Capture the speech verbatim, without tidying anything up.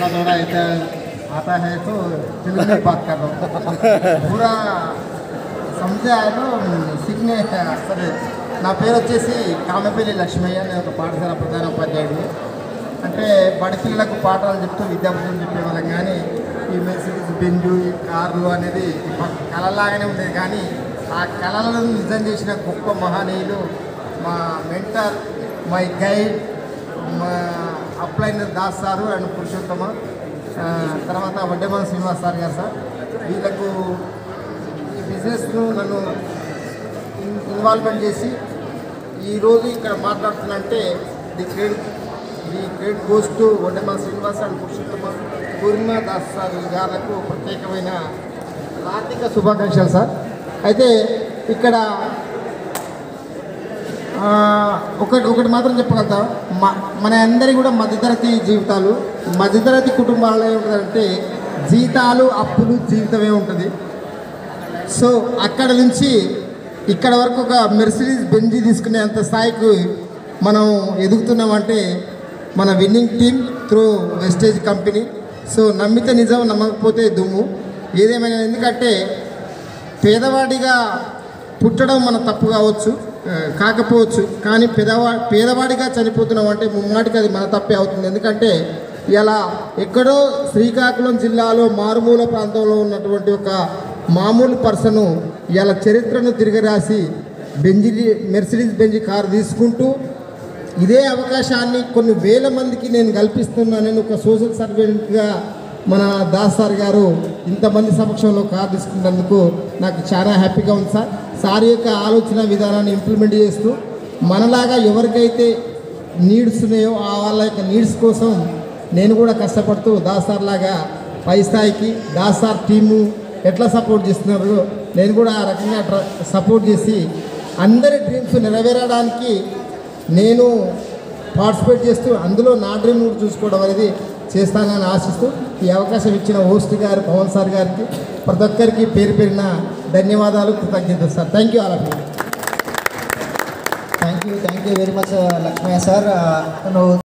थोड़ा थोड़ा इतना आता है तो तेलुगु में बात कर रहा हूँ पूरा समझे आया तो सीखने सर నా పేరు వచ్చేసి కామెపల్లి లక్ష్మయ్య. నేను ఒక పాఠశాల ప్రధాన ఉపాధ్యాయుడిని. అంటే బడి పిల్లలకు పాఠాలు చెప్తూ విద్యార్థులు చెప్పేవాళ్ళం. కానీ ఈ మెర్సిడీస్ బెంజు ఈ కార్లు అనేది కళలాగానే ఉండేది. కానీ ఆ కళలను నిజం చేసిన గొప్ప మహనీయులు మా మెంటర్, మై గైడ్, మా అప్లైనర్ దాస్ సారు అండ్ పురుషోత్తమ, తర్వాత వడ్డేమాన శ్రీనివాస్ సార్ గారు. సార్ వీళ్ళకు ఈ బిజినెస్ను నన్ను ఇన్వాల్వ్మెంట్ చేసి ఈరోజు ఇక్కడ మాట్లాడుతున్నంటే the credit the credit goes to Vaddemana Srinivas and Purushottama Purnima Das sir గారికి ప్రత్యేకమైన ఆర్థిక శుభాకాంక్షలు సార్. అయితే ఇక్కడ ఒకటి ఒకటి మాత్రం చెప్పగలుగుతా, మన అందరి కూడా మధ్యతరగతి జీవితాలు, మధ్యతరగతి కుటుంబాల్లో ఏముంటుందంటే జీతాలు అప్పులు జీవితమే ఉంటుంది. సో అక్కడ నుంచి ఇక్కడ వరకు ఒక మెర్సిడీస్ బెంజీ తీసుకునే అంత స్థాయికి మనం ఎదుగుతున్నామంటే మన winning team through Vestige company. So నమ్మితే నిజం, నమ్మకపోతే దుమ్ము. ఏదేమైనా ఎందుకంటే పేదవాడిగా పుట్టడం మన తప్పు కావచ్చు కాకపోవచ్చు, కానీ పేదవా పేదవాడిగా చనిపోతున్నాం అంటే ముమ్మాటికి అది మన తప్పే అవుతుంది. ఎందుకంటే ఇలా ఎక్కడో శ్రీకాకుళం జిల్లాలో మారుమూల ప్రాంతంలో ఉన్నటువంటి ఒక మామూలు పర్సను ఇలా చరిత్రను తిరగరాసి బెంజీ మెర్సిడీస్ బెంజీ కారు తీసుకుంటూ ఇదే అవకాశాన్ని కొన్ని వేల మందికి నేను కల్పిస్తున్నానని ఒక సోషల్ సర్వెంట్గా మన దాస్ సార్ గారు ఇంతమంది సమక్షంలో కారు తీసుకున్నందుకు నాకు చాలా హ్యాపీగా ఉంది సార్. సార్ యొక్క ఆలోచన విధానాన్ని ఇంప్లిమెంట్ చేస్తూ మనలాగా ఎవరికైతే నీడ్స్ ఉన్నాయో ఆ వాళ్ళ యొక్క నీడ్స్ కోసం నేను కూడా కష్టపడుతూ దాస్ సార్ లాగా పై స్థాయికి దాస్ సార్ టీము ఎట్లా సపోర్ట్ చేస్తున్నారో నేను కూడా ఆ రకంగా సపోర్ట్ చేసి అందరి డ్రీమ్స్ నెరవేరడానికి నేను పార్టిసిపేట్ చేస్తూ అందులో నా డ్రీమ్ కూడా చూసుకోవడం అనేది చేస్తానని ఆశిస్తూ ఈ అవకాశం ఇచ్చిన హోస్ట్ గారు పవన్ సార్ గారికి ప్రతి ఒక్కరికి పేరు పేరిన ధన్యవాదాలు, కృతజ్ఞతలు sir. Thank you all of you. Thank you thank you very much Lakshmaiah sir.